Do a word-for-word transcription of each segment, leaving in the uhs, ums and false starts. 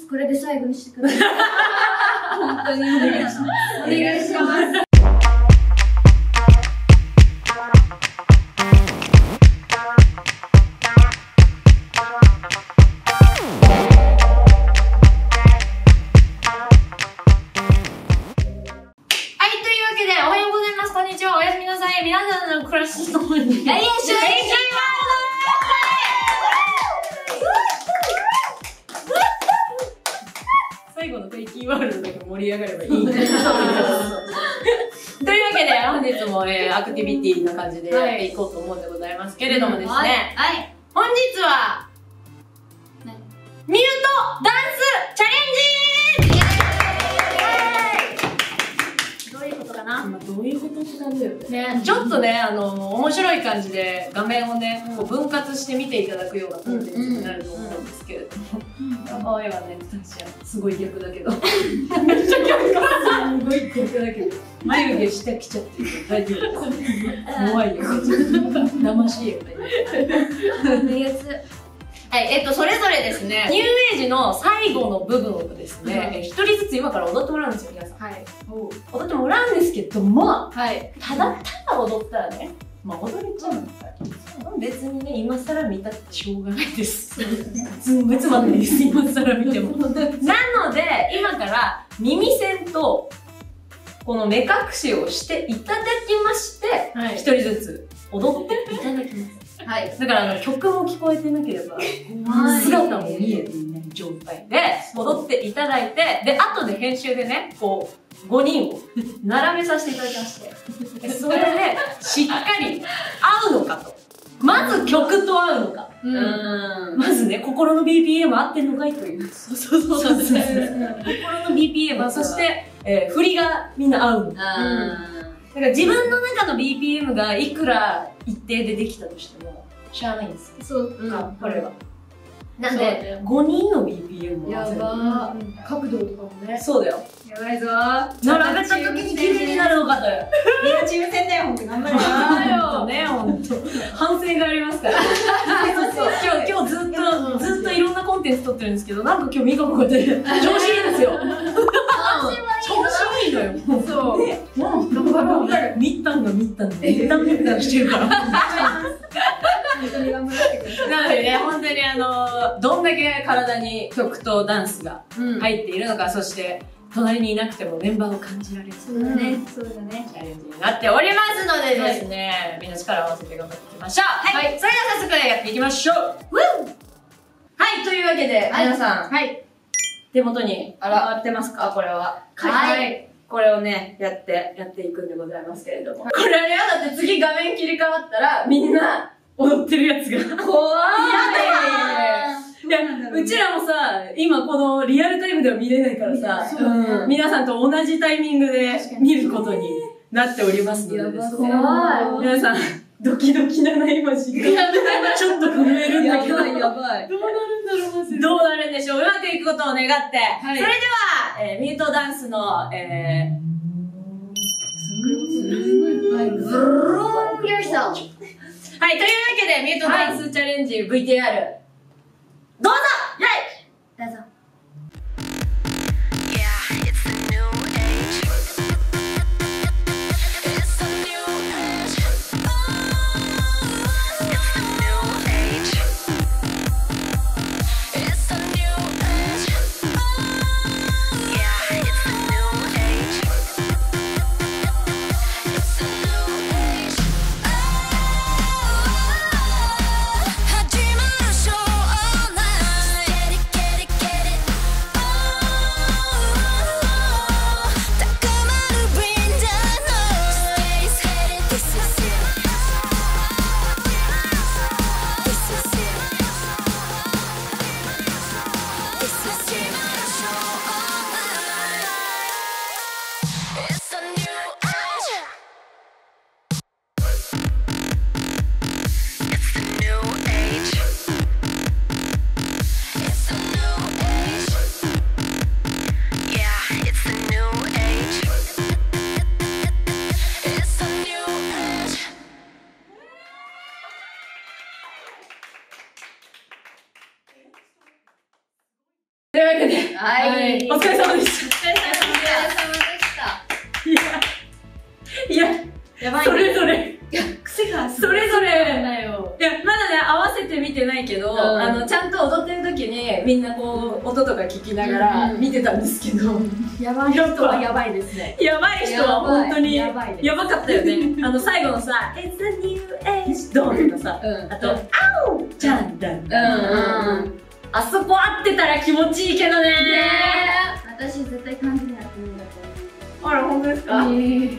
これで最後にしてください。本当にお願いします。お願いします。 皆さんの暮らしの上に。来週最後のペイキーワールドだけ盛り上がればいい。というわけで、本日も、えー、アクティビティな感じでやっていこうと思うんでございますけれどもですね。はい。はい、本日は、ミュートダンスチャレンジどういうことって感じだよね。ね、ちょっとね、あの、面白い感じで画面をね、こう分割して見ていただくようなコンテンツになると思うんですけれども。可愛いわね、私は。すごい逆だけど。めっちゃ逆か。すごい逆だけど。眉毛下来ちゃってる大丈夫。怖いよ。騙しいよね。はい、えっと、それぞれですね、ニューエイジの最後の部分をですね、一人ずつ今から踊ってもらうんですよ、皆さん。はい。踊ってもらうんですけども、はい。ただただ踊ったらね、まあ踊れちゃうんですよ。別にね、今更見たってしょうがないです。そうですね。すんごいつまんないです、今更見ても。なので、今から耳栓と、この目隠しをしていただきまして、一人ずつ踊っていただきます。はい。だからあの曲も聞こえてなければ、姿も見えていない状態で踊っていただいて、で、後で編集でね、こう、ごにんを並べさせていただきまして、それでしっかり合うのかと。まず曲と合うのか。うん。まずね、心の ビーピーエム 合ってんのかいという。そうそうそうそう。心の ビーピーエム、そして、えー、振りがみんな合うのか。だから自分の中の ビーピーエム がいくら一定でできたとしても、しゃあないんですよ。そうか、これは。なんで、ごにんの ビーピーエム を合わせる。やばー。角度とかもね。そうだよ。やばいぞー。並べた時に綺麗になるのかと。みんなチーム戦だよ、ほんと。頑張れよ。だよね、ほんと。反省がありますから。そうそう。今日、今日ずっと、ずっといろんなコンテンツ撮ってるんですけど、なんか今日ミカコが出て、調子いいですよ。調子いいのよ。そう。ね。もう、頑張る。ミッタンがミッタンで、ミッタンミッタンしてるから。本当に頑張ってください。なのでね、本当にあの、どんだけ体に曲とダンスが入っているのか、そして、隣にいなくてもメンバーを感じられる。そうだね。そうだね。チャレンジになっておりますのでですね、みんな力を合わせて頑張っていきましょう。はい。それでは早速やっていきましょう。はい、というわけで、皆さん。はい。手元に上がってますか、これは。はい。これをね、やって、やっていくんでございますけれども。これあれはだって次画面切り替わったら、みんな踊ってるやつが。怖い。いや、うちらもさ、今このリアルタイムでは見れないからさ、うん、皆さんと同じタイミングで見ることになっておりますのでですね。皆さん、ドキドキなな今時間。ちょっと震えるんだけど。やばいやばい。どうなるんだろう、マジで。どうなるんでしょう。うまくいくことを願って。はい、それでは、えー、ミュートダンスの、えー、はい、というわけで、ミュートダンスチャレンジ ブイティーアール、どうぞ。どうぞ。 始まるショーはい。 お疲れ様でした。 お疲れ様でした。 いや、いや、 やばい。 それぞれ。 いや、癖がそれぞれ。 だよ。 いや、まだね、合わせて見てないけど、あの、ちゃんと踊ってる時に、みんなこう、音とか聞きながら見てたんですけど、 やばい人はやばいですね。 やばい人は本当に、 やばいです。 やばかったよね。あの、最後のさ、It's a new age ドンとかさ、あと、あおちゃんだん。うんうん。あそこ合ってたら気持ちいいけどね。 私絶対感じないと思うんだと思う。 あら、本当ですか？うん。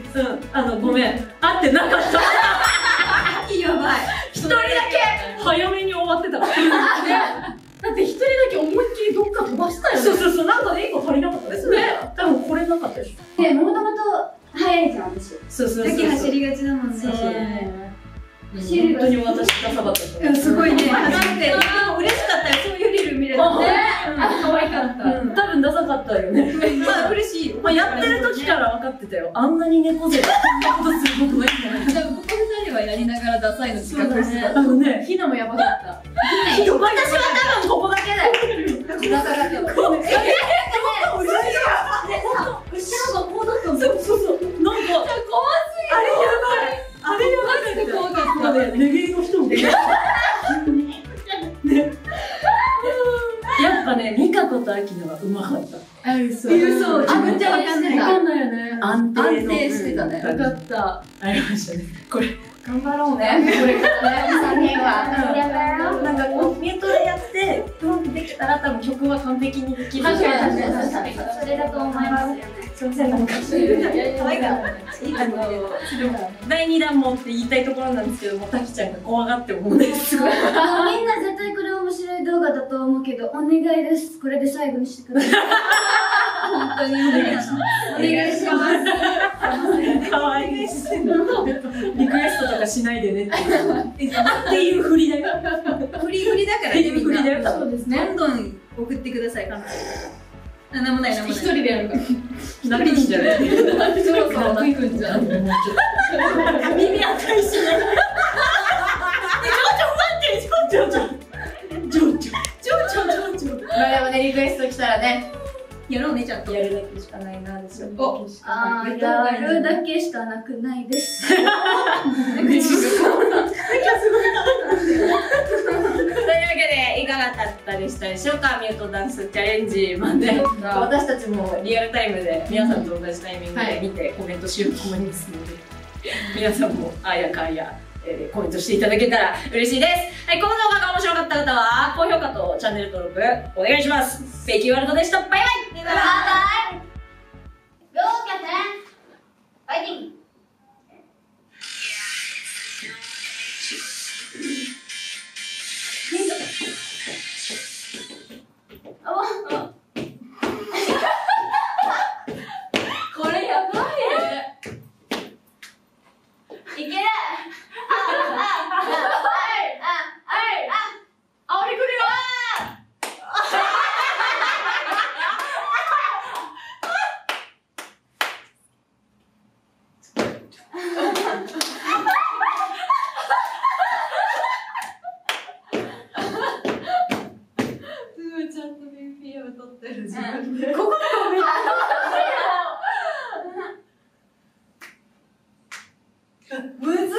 あの、ごめん。合ってなかった。 やばい。 一人だけ早めに終わってたから。 だって一人だけ思いっきりどっか飛ばしたよね。 そうそうそう、なんかね、一個足りなかったですね。多分これなかったでしょ。 で、もともと速いじゃん、私。 そうそうそう。 だけ走りがちだもんね。 そうそう。 シール本当に私ダサかったと思う。 すごいね。初めて。でも嬉しかったよ。そういうリル見れたね。可愛かった。 多分ダサかったよね。 まあ嬉しい。 まあやってる時から分かってたよ。あんなに猫背でこんなことすることないんじゃない。 多分ここ二人はやりながらダサいの自覚してた。 あのね、 ひなもやばかった。 私は多分ここだけだよ。 ダサかった。え、後ろがこうだったんだ。そうそうそう。 なんか、怖すぎる。あれやばい。あれやばいって怖かったね。レゲエの人も。やっぱね、ミカコとアキナはうまかった。 あ、嘘。嘘。自分じゃ分かんない。分かんないよね。 安定安定してたね。分かった。 ありましたね。これ。 頑張ろうね。これからね。さんにんは。 なんかこう、ミュートでやって、うまくできたら多分曲は完璧にできる。 確かに確かに。それだと思います。 すいません、なんか。可愛かった。あの、だいにだんもって言いたいところなんですけども、タキちゃんが怖がって思うんです。 みんな絶対これ面白い動画だと思うけど、お願いです。これで最後にしてください。本当にお願いします。お願いします。 可愛いです。リクエストとかしないでねっていう振りだよ。 振り振りだからね、みんな。 そうですね。 どんどん送ってください、彼女。あ、なんもない、なんもない。一人でやるから。 泣くんじゃない？ そろそろ泣くんじゃん。 耳赤いしね。ちょちょ待って、ちょちょちょ。ちょちょちょちょちょ。 まあでもね、リクエスト来たらね、やろうね、ちゃんと。 やるだけしかないなですよ。 お、 あー、やるだけしかなくないです。 というわけで、いかがだったでしたでしょうか？ミュートダンスチャレンジまで、私たちもリアルタイムで皆さんと同じタイミングで見てコメントしようと思いますので、皆さんもあやかや、えー、コメントしていただけたら嬉しいです。はい、この動画が面白かった方は高評価とチャンネル登録お願いします。フェイキーワールドでした。バイバイ。 バイバイ。ローキャテン。ファイティング。 これやばいね。 いける。あ、あ、あ、あ、 あ、俺来るよ。ちゃんと ビーピーエム 撮ってる自分で。ここでごめん。むずい。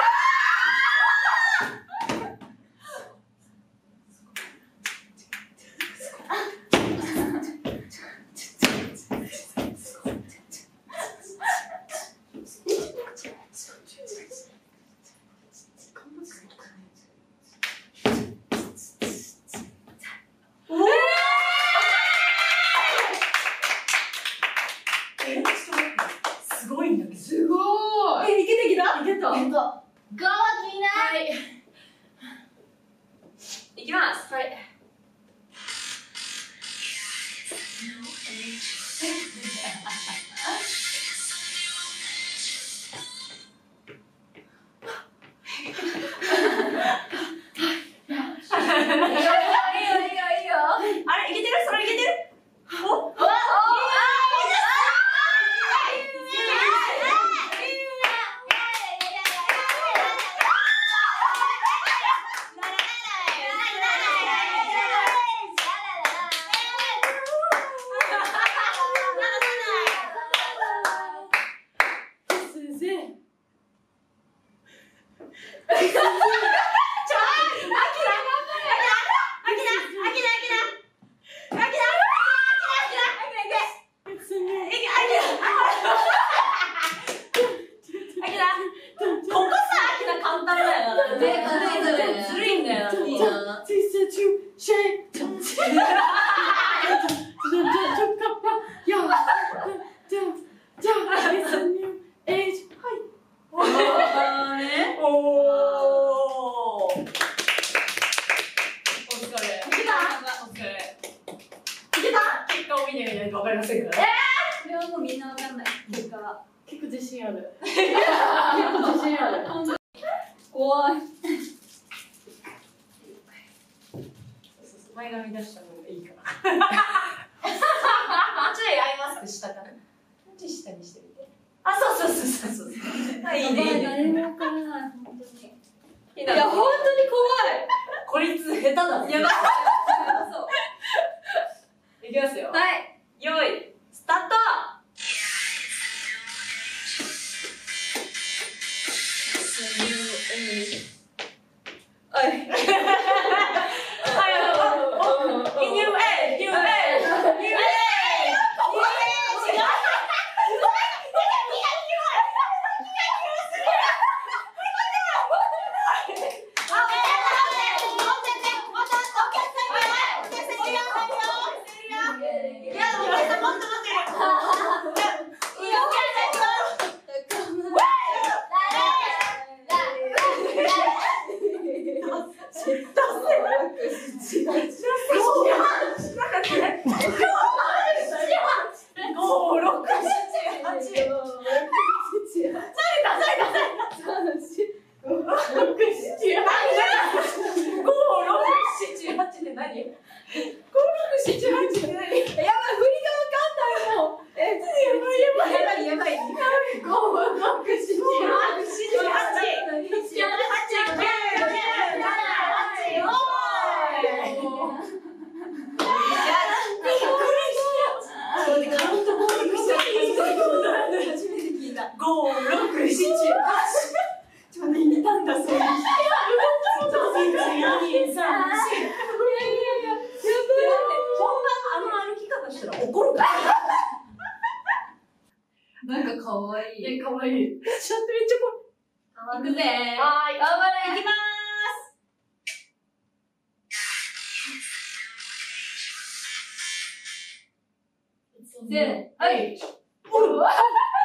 すごいんだけど。 すごーい。 え、いけてきた？いけた。 ゴーキーナ。 はい。いきます。はい。 あれ、いけてる？それいけてる？お？お？ 顔見てみないとわかりませんからね。 これはもうみんなわかんない。結果は。 結構自信ある。 結構自信ある。怖い。 前髪出した方がいいかな。もうちょいアイマスク下かな。もうちょい下にしてみて。あ、そうそうそうそうそう。あ、いいねいいね。 誰もわからない、本当に。 いや、本当にこいつ下手だもん。 怖い。やばい。そう。 いきますよ。 はい。 よい、スタート。 はい。なんかかわいい。 かわいい。ちょっとめっちゃ怖い。 いくぜー。 はーい。 頑張れ。いきまーす。で、はい。 おい。 おー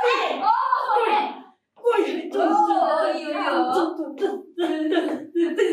おい。ちょっと、 おーいいよいいよ。 ちょっと、ちょっと。 リルちゃんリルちゃん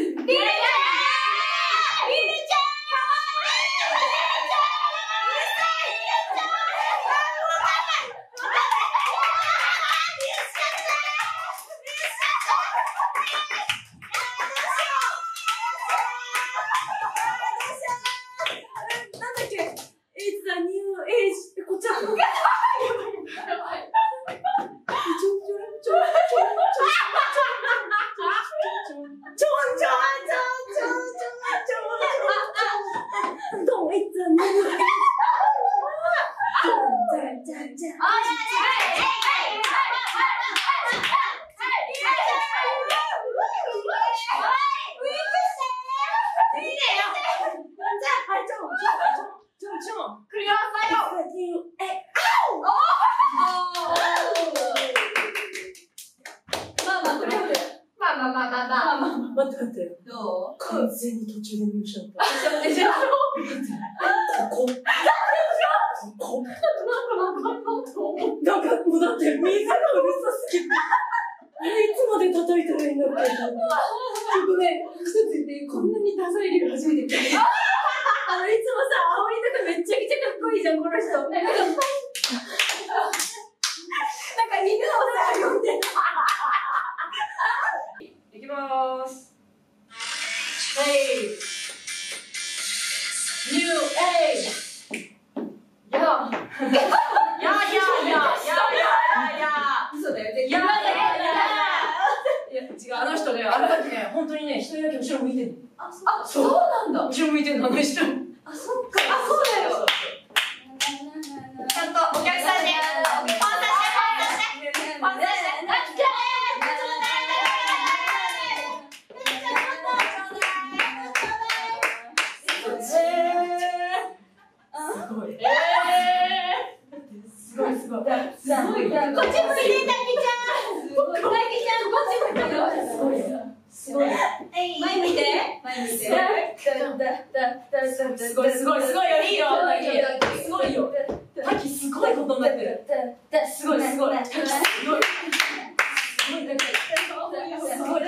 待って待って。 どう？ 完全に途中で見失った。 でしょ？ ここ。ここ。なんかもうだって水がうるさすぎて。いつまで叩いたらいいんだろう。ちょっとね、一つ言って、こんなにダサいリル初めて見た。 あの、いつもさ、煽りとかめっちゃくちゃかっこいいじゃん、この人。なんか、なんか犬をさ、呼んで。 いきまーす。はい。ニューエイジ。や。ややややややや。 嘘だよ。 やややや。いや違う、あの人ね、あの時ね、本当にね、一人だけ後ろ向いてんの。 あ、そうなんだ。 後ろ向いてんの、あの人。 あ、そっか。あ、そうだよ。 ちゃんとお客さんで、ポン出して、ポン出して、ポン出して、 すごい。えー。すごいすごい。すごい。 こっち向いて、たきちゃん。すごい。たきちゃん、こっち向いてよ。 すごい。すごい。 前見て。前見て。 すごいすごいすごいよ、いいよ。すごいよ。タキすごいことになってる。すごいすごい。タキすごい。すごい。すごい。すごい。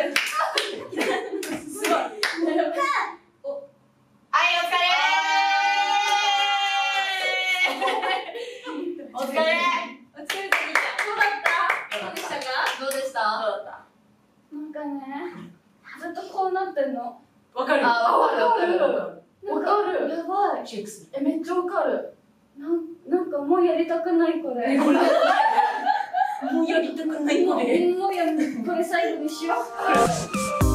はい、お疲れー。 お疲れ。 お疲れちゃん。どうだったどうでしたかどうでしたなんかね、ずっとこうなってんの。 わかる。 あ、わかるわかる。 なんわかる。 やばい。 チェックする。 え、めっちゃわかる。 なんなんかもうやりたくないこれ。 これ。もうやりたくないもので。 うもうやこれ最後にしよう。